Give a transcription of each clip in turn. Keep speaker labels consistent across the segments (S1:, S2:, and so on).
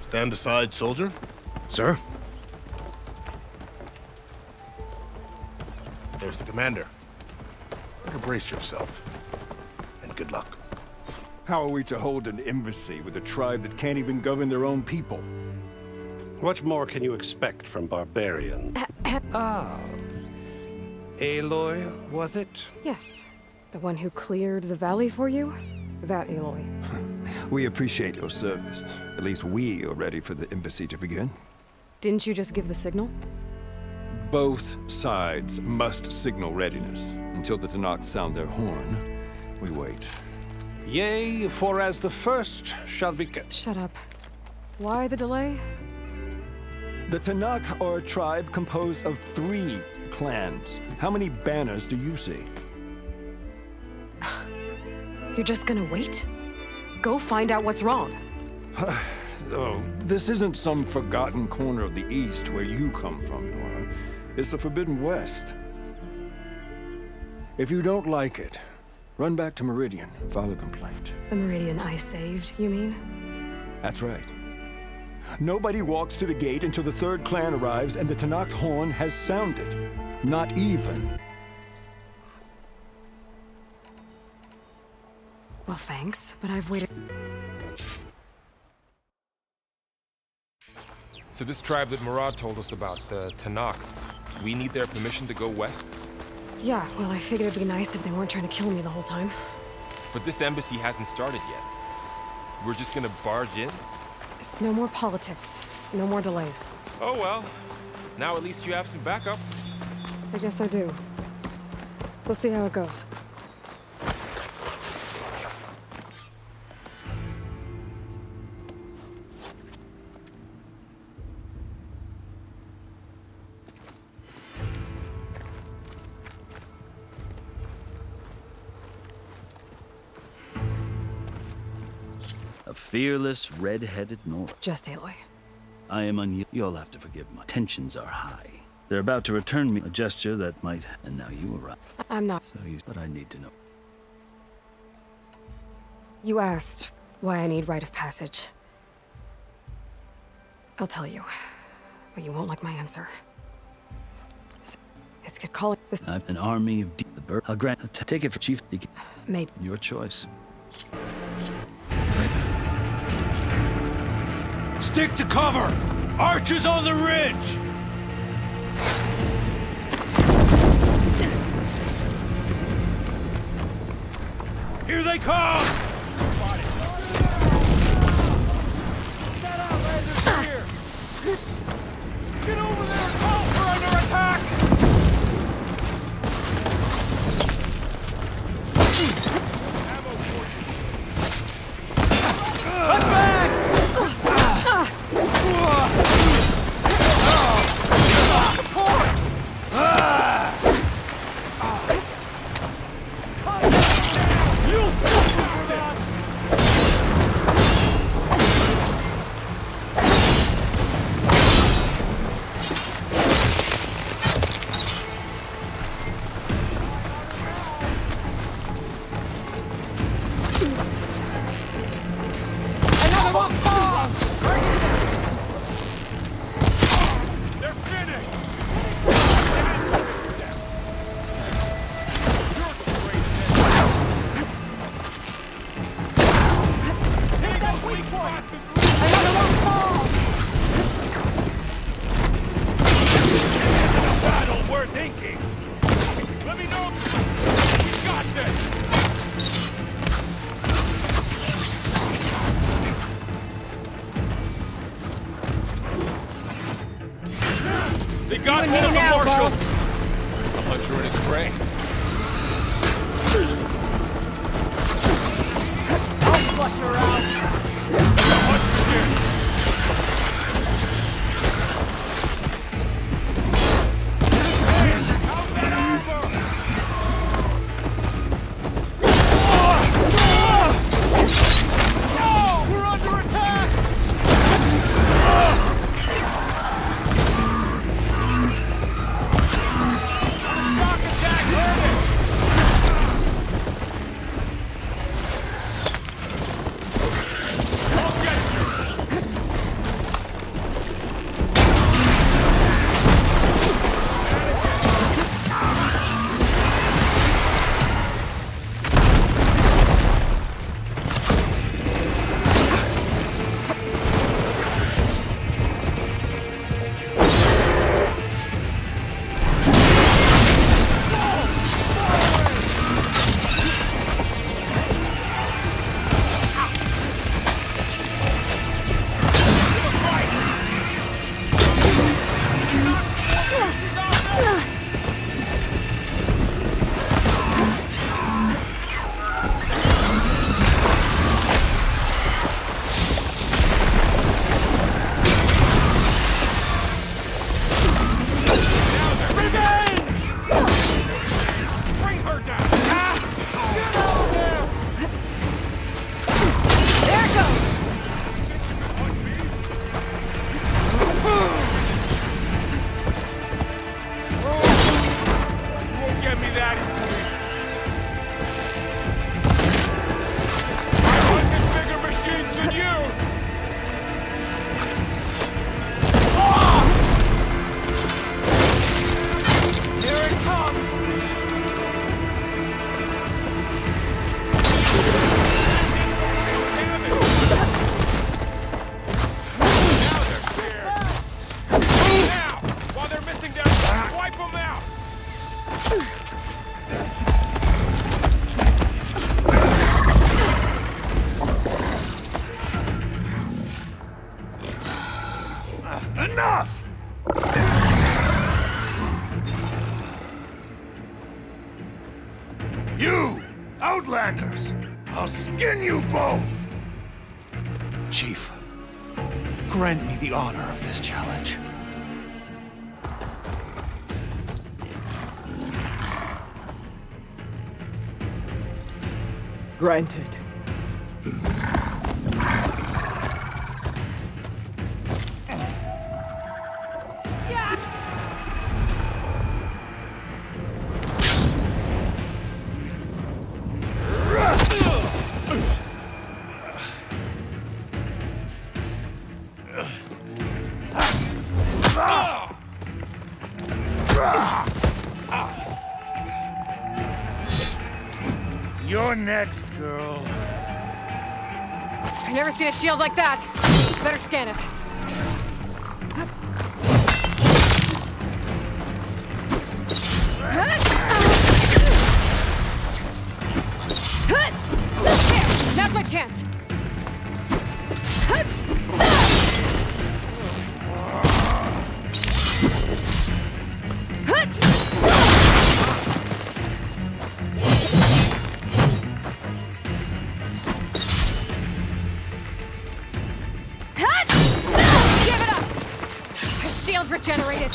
S1: Stand aside, soldier.
S2: Sir?
S1: There's the commander. Better brace yourself. And good luck.
S3: How are we to hold an embassy with a tribe that can't even govern their own people?
S2: What more can you expect from barbarians? Aloy, was it?
S4: Yes. The one who cleared the valley for you? That Aloy.
S3: We appreciate your service. At least we are ready for the embassy to begin.
S4: Didn't you just give the signal?
S3: Both sides must signal readiness. Until the Tanakh sound their horn, we wait.
S2: Yea, for as the first shall be kept.
S4: Shut up. Why the delay?
S3: The Tanakh are a tribe composed of 3 clans. How many banners do you see?
S4: You're just gonna wait? Go find out what's wrong.
S3: Oh, this isn't some forgotten corner of the East where you come from, Nora. It's the Forbidden West. If you don't like it, run back to Meridian, file a complaint.
S4: The Meridian I saved, you mean?
S3: That's right. Nobody walks to the gate until the 3rd clan arrives and the Tanakh's horn has sounded. Not even.
S4: Well, thanks, but I've waited.
S5: So this tribe that Murad told us about, the Tanakh, we need their permission to go west?
S4: Yeah, well, I figured it'd be nice if they weren't trying to kill me the whole time.
S5: But this embassy hasn't started yet. We're just gonna barge in?
S4: It's no more politics. No more delays.
S5: Oh well. Now at least you have some backup.
S4: I guess I do. We'll see how it goes.
S6: A fearless, red-headed North.
S4: Just Aloy.
S6: I am You'll have to forgive my tensions are high. They're about to return me a gesture that might... And now you arrive.
S4: I'm not.
S6: So you... But I need to know.
S4: You asked why I need rite of passage. I'll tell you, but you won't like my answer. It's get calling this...
S6: I've an army of the bird. I'll grant... Take it for Chief...
S4: Maybe.
S6: Your choice.
S7: Stick to cover! Archers on the ridge! Here they come! Get out, lasers here! Get over there and call for under attack! Cut back!
S1: us. I'll skin you both!
S8: Chief, grant me the honor of this challenge.
S9: Granted.
S1: You're next, girl.
S4: I've never seen a shield like that. Better scan it. There! Now's my chance. Give it up! His shield's regenerated.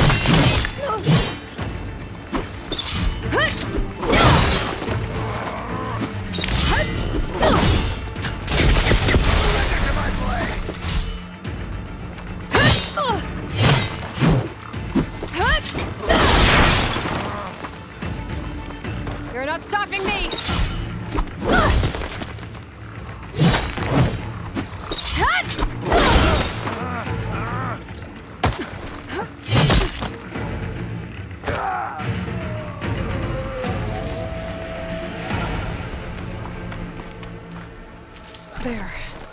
S4: You're not stopping me! There.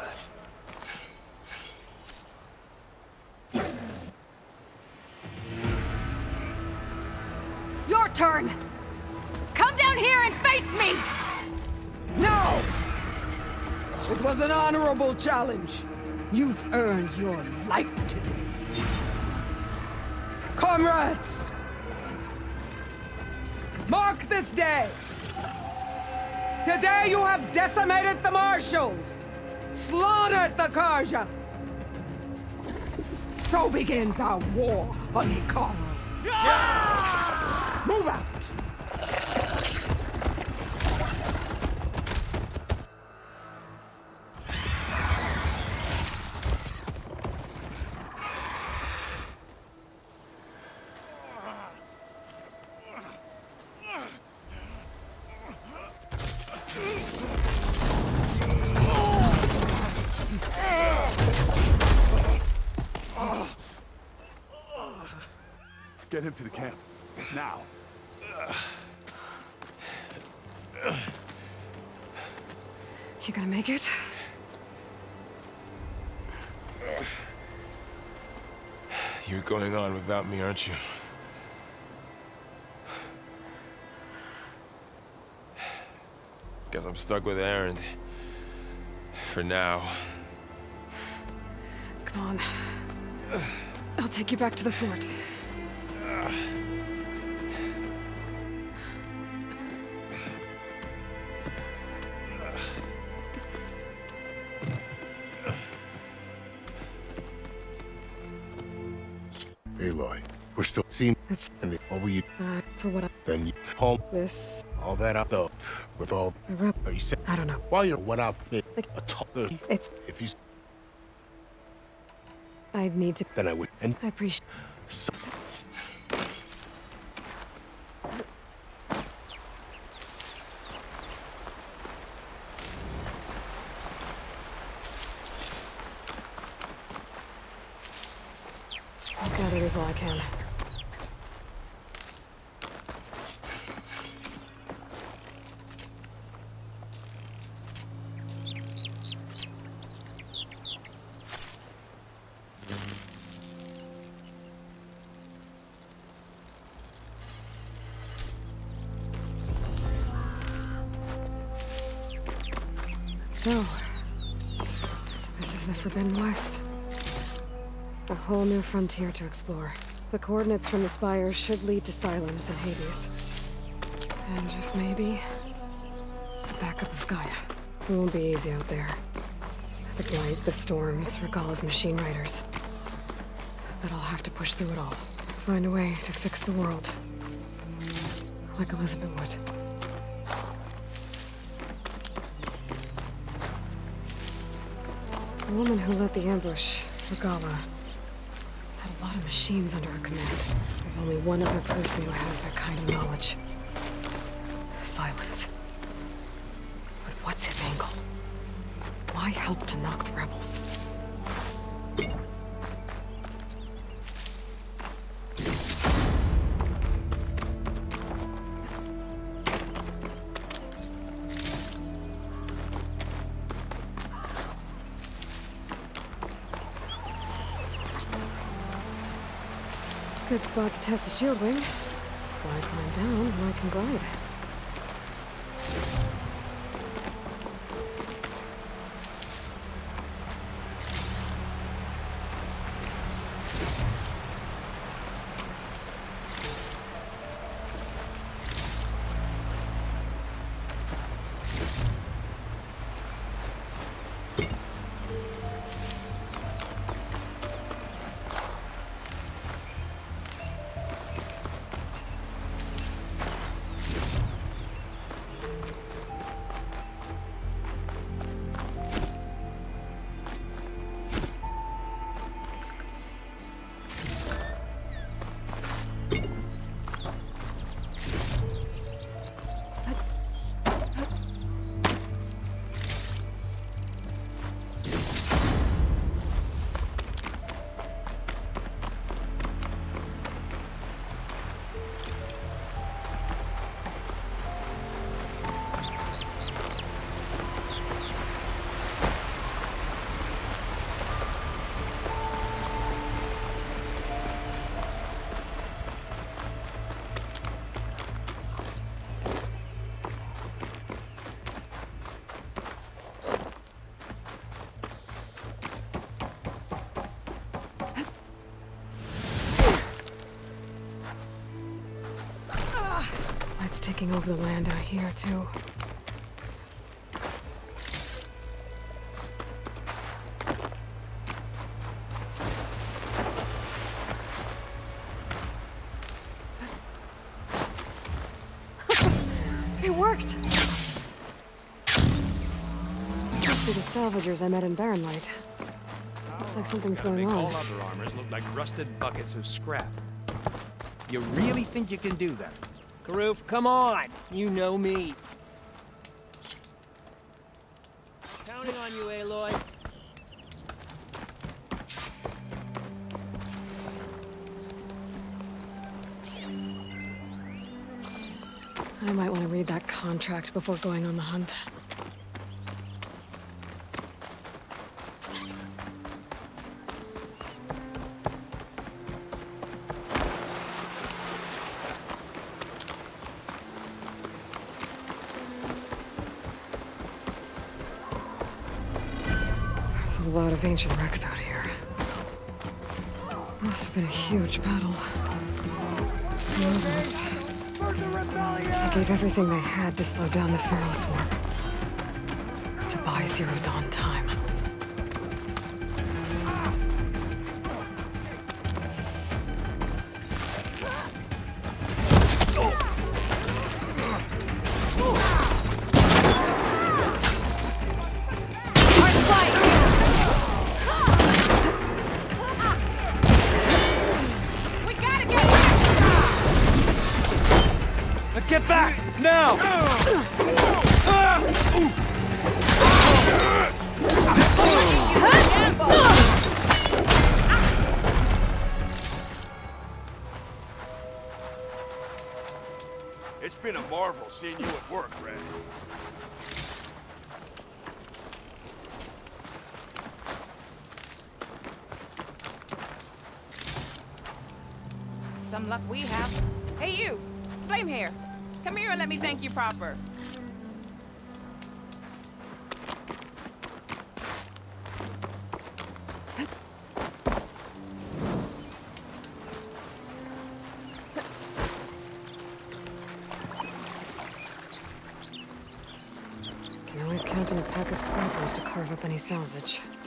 S4: Your turn! Come down here and face me!
S9: No! It was an honorable challenge. You've earned your life today. Comrades! Mark this day! Today you have decimated the Marshals! Slaughtered the Karja! So begins our war on Ikara. Move out!
S8: Get him to the camp. Now.
S4: You gonna make it?
S5: You're going on without me, aren't you? Guess I'm stuck with Aaron. For now.
S4: Come on. I'll take you back to the fort.
S1: Aloy, we're still seeing.
S4: It's...
S1: And what will you?
S4: for what I...
S1: Then you home.
S4: This...
S1: All that up though, with all. Are you saying?
S4: I don't know.
S1: While you're what up?
S4: Like,
S1: A talk.
S4: it's...
S1: If you.
S4: I'd need to...
S1: Then I would. And.
S4: I appreciate...
S1: So,
S4: I'll gather these while I can. So, this is the Forbidden West. A whole new frontier to explore. The coordinates from the spires should lead to Silence and Hades. And just maybe, a backup of Gaia. It won't be easy out there. The Blight, the Storms, Regala's machine riders. But I'll have to push through it all. Find a way to fix the world. Like Elizabeth would. The woman who led the ambush, Regala, had a lot of machines under her command. There's only one other person who has that kind of knowledge. Silence. But what's his angle? Why help to knock the rebels? Good spot to test the shield wing. Why climb down when I can glide? Taking over the land out here, too. It worked! Must be the salvagers I met in Barren Light. Looks like something's going on.
S10: All other armors look like rusted buckets of scrap. You really think you can do that?
S7: Karoof, come on! You know me. Counting on you, Aloy.
S4: I might want to read that contract before going on the hunt. A lot of ancient wrecks out here. Must have been a huge battle. They gave everything they had to slow down the Pharaoh swarm. To buy Zero Dawn time.
S7: Get back! Now!
S10: It's been a marvel seeing you at work, Red.
S11: Some luck we have. Hey, you! Flame hair! Come here and let me thank you proper.
S4: always count on a pack of scrappers to carve up any salvage.